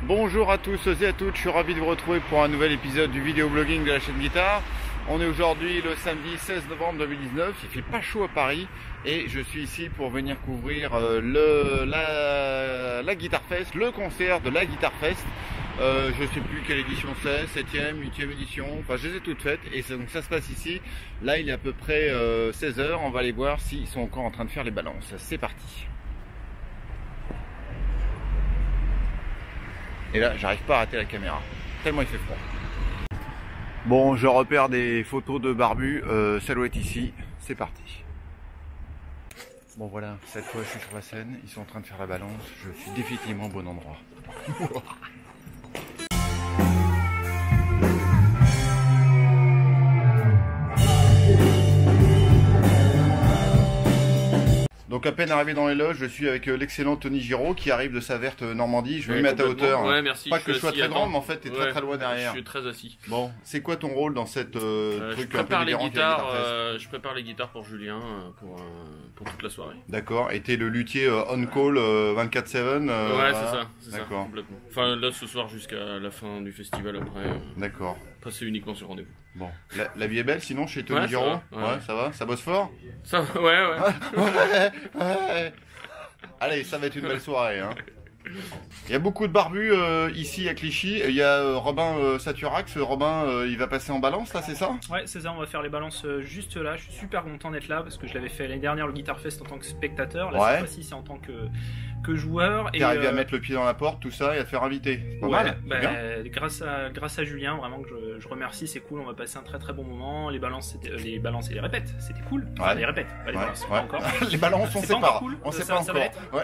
Bonjour à tous et à toutes, je suis ravi de vous retrouver pour un nouvel épisode du vidéo blogging de la chaîne Guitare. On est aujourd'hui le samedi 16 novembre 2019, il fait pas chaud à Paris et je suis ici pour venir couvrir la Guitar Fest, le concert de la Guitar Fest. Je sais plus quelle édition c'est, 7e, 8e édition, enfin je les ai toutes faites et donc ça se passe ici. Là il est à peu près 16 h, on va aller voir s'ils sont encore en train de faire les balances. C'est parti. Et là, j'arrive pas à arrêter la caméra, tellement il fait froid. Bon, je repère des photos de barbus, Salouette ici, c'est parti. Bon voilà, cette fois je suis sur la scène, ils sont en train de faire la balance, je suis définitivement au bon endroit. Donc à peine arrivé dans les loges, je suis avec l'excellent Tony Giraud qui arrive de sa verte Normandie. Je vais me mettre à hauteur. Ouais, merci. Pas que je sois très grand, mais en fait t'es très très loin derrière. Je suis très assis. Bon, c'est quoi ton rôle dans cette truc je prépare les guitares. Je prépare les guitares pour Julien pour toute la soirée. D'accord. Et t'es le luthier on call 24/7. Ouais, c'est ça. D'accord. Complètement. Enfin là ce soir jusqu'à la fin du festival après. D'accord. Passer uniquement sur rendez-vous. Bon, la vie est belle sinon chez Tony Giraud. Ouais, ça va. Ça bosse fort. Ça va, ouais. Ouais. Allez, ça va être une belle soirée. Hein. Il y a beaucoup de barbus ici à Clichy. Il y a Robin Saturax. Robin, il va passer en balance là, c'est ça? Ouais, c'est ça, on va faire les balances juste là. Je suis super content d'être là parce que je l'avais fait l'année dernière le Guitar Fest en tant que spectateur. Là, cette fois-ci, c'est en tant que joueur. T'es arrivé à mettre le pied dans la porte, tout ça, et à te faire inviter. C'est pas mal. Grâce à Julien, vraiment que je remercie, c'est cool. On va passer un très très bon moment. Les balances et les répètes, c'était cool. Enfin, les répètes, pas les balances, pas encore. Les balances, on sait pas. Cool. On sait pas encore.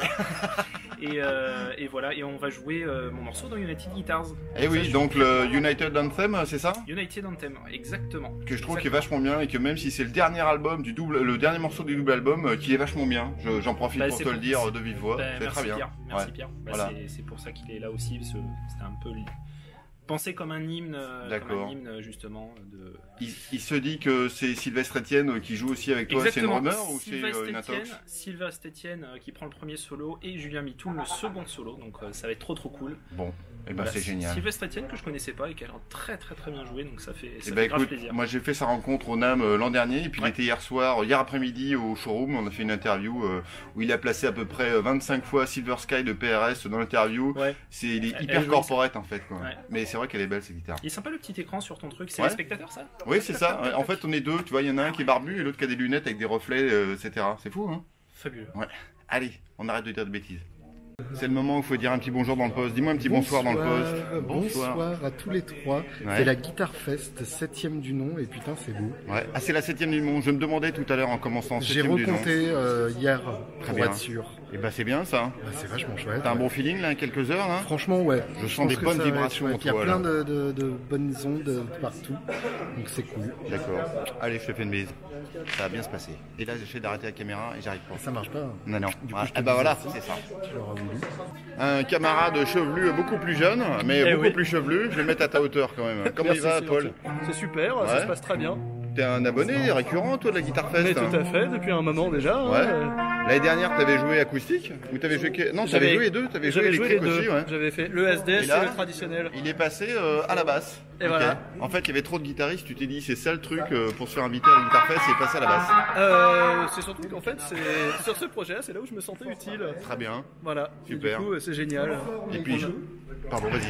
Et voilà, et on va jouer mon morceau dans United Guitars. Et oui, donc le United Anthem, c'est ça? United Anthem, exactement. Que je trouve qui est vachement bien et que même si c'est le dernier album le dernier morceau du double album, qui est vachement bien. J'en profite pour te le dire de vive voix. C'est très bien. Pierre. Merci Pierre. Voilà. C'est pour ça qu'il est là aussi, parce que c'était un peu pensé comme un hymne, justement. Il se dit que c'est Sylvestre Etienne qui joue aussi avec toi. C'est une rumeur ou c'est une intox? Sylvestre Etienne qui prend le premier solo et Julien Mitoul le second solo, donc ça va être trop cool. Bon, et ben c'est génial. Sylvestre Etienne que je connaissais pas et qui a l'air très bien joué, donc ça fait grave écoute, plaisir. Moi j'ai fait sa rencontre au NAM l'an dernier et puis il était hier après-midi au showroom. On a fait une interview où il a placé à peu près 25 fois Silver Sky de PRS dans l'interview. Il est hyper corporate en fait quoi. Mais c'est vrai qu'elle est belle cette guitare. Il est sympa le petit écran sur ton truc, c'est les spectateurs ça? Oui c'est ça, en fait on est deux, tu vois, il y en a un qui est barbu et l'autre qui a des lunettes avec des reflets, etc. C'est fou hein? Fabuleux. Ouais. Allez, on arrête de dire de bêtises. C'est le moment où il faut dire un petit bonjour dans le poste. Dis-moi un petit bonsoir dans le poste. Bonsoir à tous les trois. C'est la Guitar Fest, 7e du nom, et putain c'est beau. Ouais. Ah c'est la 7e du nom, je me demandais tout à l'heure en commençant. J'ai recompté hier pour être sûr. Et bah c'est bien ça. Bah, c'est vachement chouette. T'as un bon feeling là, quelques heures là? Franchement ouais. Je sens des bonnes vibrations. Il y a plein de bonnes ondes partout, donc c'est cool. D'accord. Allez, je te fais une bise. Ça va bien se passer. Et là j'essaie d'arrêter la caméra et j'arrive pas. Ça marche pas. Non. Du coup, bah voilà, c'est ça. Tu l'auras voulu. Un camarade chevelu beaucoup plus jeune, mais beaucoup plus chevelu. Je vais le mettre à ta hauteur quand même. Comment il va, Paul? C'est super, ça se passe très bien. T'es un abonné récurrent, toi, de la Guitar Fest? Mais tout à fait, depuis un moment déjà. Ouais. L'année dernière, t'avais joué acoustique? Ou t'avais joué... Non, t'avais joué les deux. T'avais joué électrique aussi, ouais. J'avais fait le SDS et le traditionnel. Il est passé à la basse. Et voilà. En fait, il y avait trop de guitaristes. Tu t'es dit, c'est ça le truc pour se faire inviter à la Guitar Fest, c'est passer à la basse. C'est surtout qu'en fait, sur ce projet, c'est là où je me sentais utile. Très bien. Voilà. Super. Et du coup, c'est génial. Et puis, pardon, vas-y.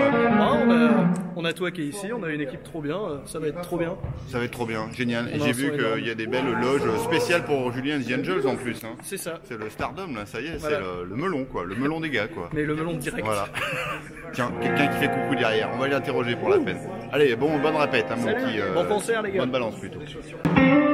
On a toi qui est ici, on a une équipe trop bien. Ça va être trop bien. Ça va être trop bien, génial. Et j'ai vu qu'il y a des belles loges spéciales pour Julien and the Angels en plus. Hein. C'est ça. C'est le Stardom là, ça y est, c'est le melon quoi, le melon des gars quoi. Mais le melon direct. Voilà. Tiens, quelqu'un qui fait coucou derrière, on va l'interroger pour la peine. Allez, bonne répète, hein, mon petit. Bon concert les gars. Bonne balance plutôt.